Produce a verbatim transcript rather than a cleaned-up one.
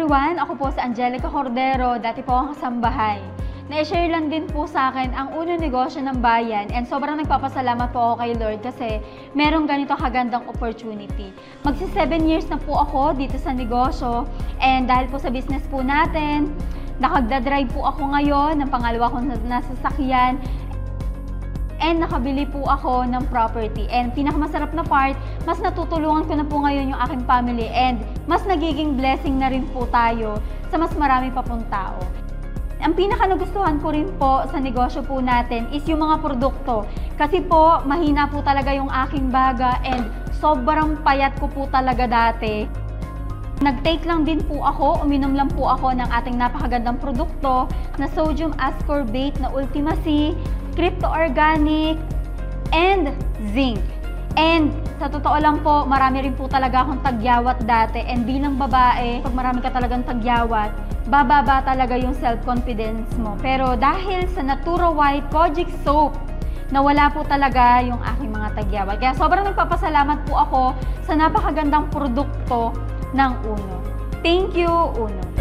everyone! Ako po si Angelica Cordero, dati po akong kasambahay. Na-share lang din po sa akin ang unang negosyo ng bayan and sobrang nagpapasalamat po ako kay Lord kasi merong ganito kagandang opportunity. Magsi seven years na po ako dito sa negosyo and dahil po sa business po natin, nakagdadrive po ako ngayon ng pangalawa kong nasasakyan and nakabili po ako ng property. And pinakamasarap na part, mas natutulungan ko na po ngayon yung aking family and mas nagiging blessing na rin po tayo sa mas marami pa pong tao. Ang pinaka nagustuhan ko rin po sa negosyo po natin is yung mga produkto. Kasi po, mahina po talaga yung aking baga and sobrang payat ko po talaga dati. Nag-take lang din po ako, uminom lang po ako ng ating napakagandang produkto na sodium ascorbate na Ultima C, Crypto Organic, and zinc. And sa totoo lang po, marami rin po talaga akong tagyawat dati and bilang babae, pag marami ka talagang tagyawat, bababa talaga yung self-confidence mo. Pero dahil sa Natura White Kojic Soap, nawala po talaga yung aking mga tagyawat. Kaya sobrang nagpapasalamat po ako sa napakagandang produkto ng Uno. Thank you, Uno!